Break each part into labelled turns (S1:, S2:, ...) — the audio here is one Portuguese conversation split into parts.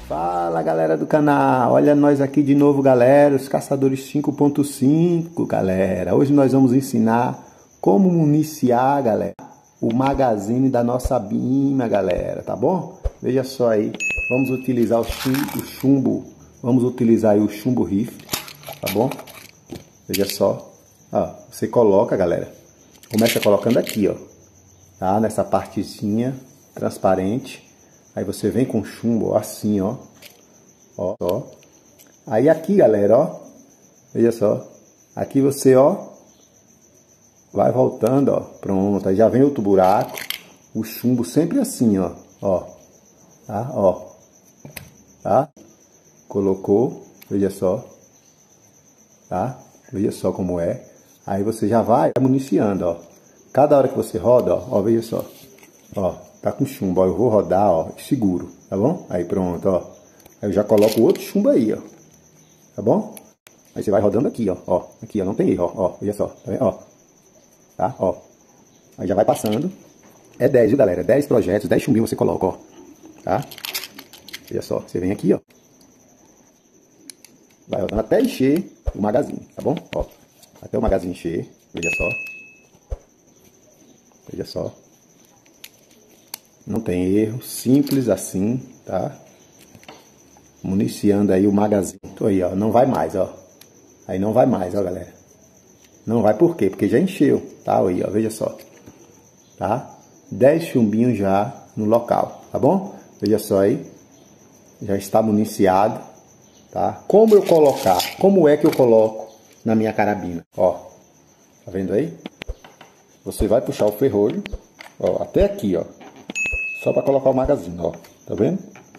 S1: Fala galera do canal, olha nós aqui de novo galera, os caçadores 5.5 galera. Hoje nós vamos ensinar como municiar galera, o magazine da nossa bima galera, tá bom? Veja só aí, vamos utilizar o chumbo, vamos utilizar aí o chumbo rifle, tá bom? Veja só, ó, você coloca galera, começa colocando aqui ó, tá? Nessa partezinha transparente. Aí você vem com chumbo, ó, assim, ó. Ó. Aí aqui, galera, ó. Veja só. Aqui você, ó. Vai voltando, ó. Pronto. Aí já vem outro buraco. O chumbo sempre assim, ó. Ó. Tá? Ó. Tá? Colocou. Veja só. Tá? Veja só como é. Aí você já vai municiando, ó. Cada hora que você roda, ó. Ó, veja só. Ó. Tá com chumbo, ó, eu vou rodar, ó, seguro, tá bom? Aí pronto, ó. Aí eu já coloco outro chumbo aí, ó. Tá bom? Aí você vai rodando aqui, ó. Aqui, ó, não tem erro, ó. Veja só, tá vendo? Ó. Tá? Ó. Aí já vai passando. É 10, viu, galera? 10 projetos, 10 chumbinhos você coloca, ó. Tá? Veja só, você vem aqui, ó. Vai rodando até encher o magazine, tá bom? Ó. Até o magazine encher, veja só. Veja só. Não tem erro, simples assim, tá? Municiando aí o magazine. Tô aí, ó, não vai mais, ó. Aí não vai mais, ó, galera. Não vai por quê? Porque já encheu, tá? Aí, ó, veja só. Tá? 10 chumbinhos já no local, tá bom? Veja só aí. Já está municiado, tá? Como eu colocar? Como é que eu coloco na minha carabina? Ó, tá vendo aí? Você vai puxar o ferrolho, ó, até aqui, ó. Só para colocar o magazine, ó. Tá vendo?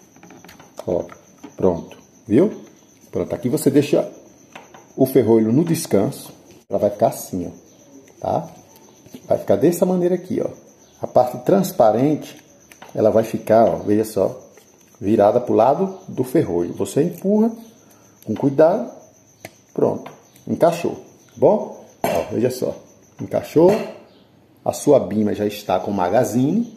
S1: Ó, pronto. Viu? Pronto, aqui você deixa o ferrolho no descanso. Ela vai ficar assim, ó. Tá? Vai ficar dessa maneira aqui, ó. A parte transparente, ela vai ficar, ó, veja só, virada pro lado do ferrolho. Você empurra com cuidado. Pronto. Encaixou. Tá bom? Ó, veja só. Encaixou. A sua bima já está com o magazine.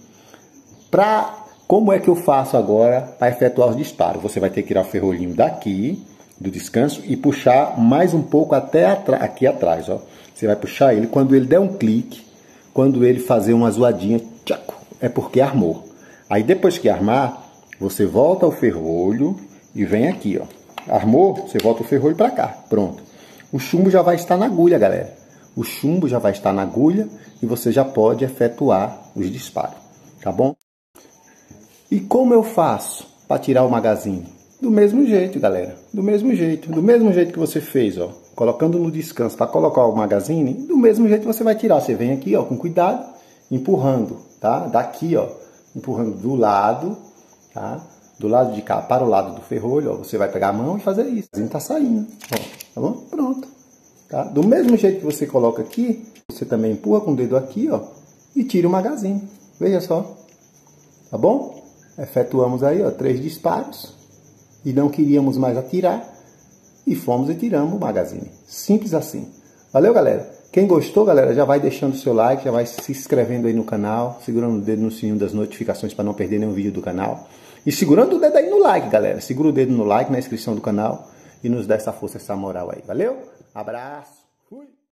S1: Como é que eu faço agora para efetuar os disparos? Você vai ter que tirar o ferrolhinho daqui, do descanso, e puxar mais um pouco até aqui atrás, ó. Você vai puxar ele, quando ele der um clique, quando ele fazer uma zoadinha, tchaco, é porque armou. Aí depois que armar, você volta o ferrolho e vem aqui, ó. Armou, você volta o ferrolho para cá, pronto. O chumbo já vai estar na agulha, galera. O chumbo já vai estar na agulha e você já pode efetuar os disparos, tá bom? E como eu faço para tirar o magazine? Do mesmo jeito, galera. Do mesmo jeito. Do mesmo jeito que você fez, ó. Colocando no descanso para colocar o magazine, do mesmo jeito você vai tirar. Você vem aqui, ó, com cuidado, empurrando, tá? Daqui, ó, empurrando do lado, tá? Do lado de cá para o lado do ferrolho, ó. Você vai pegar a mão e fazer isso. O magazine tá saindo, ó. Tá bom? Pronto. Tá? Do mesmo jeito que você coloca aqui, você também empurra com o dedo aqui, ó, e tira o magazine. Veja só. Tá bom? Efetuamos aí, ó, 3 disparos e não queríamos mais atirar e fomos e tiramos o magazine. Simples assim. Valeu, galera? Quem gostou, galera, já vai deixando o seu like, já vai se inscrevendo aí no canal, segurando o dedo no sininho das notificações para não perder nenhum vídeo do canal. E segurando o dedo aí no like, galera. Segura o dedo no like, na inscrição do canal e nos dá essa força, essa moral aí. Valeu? Abraço!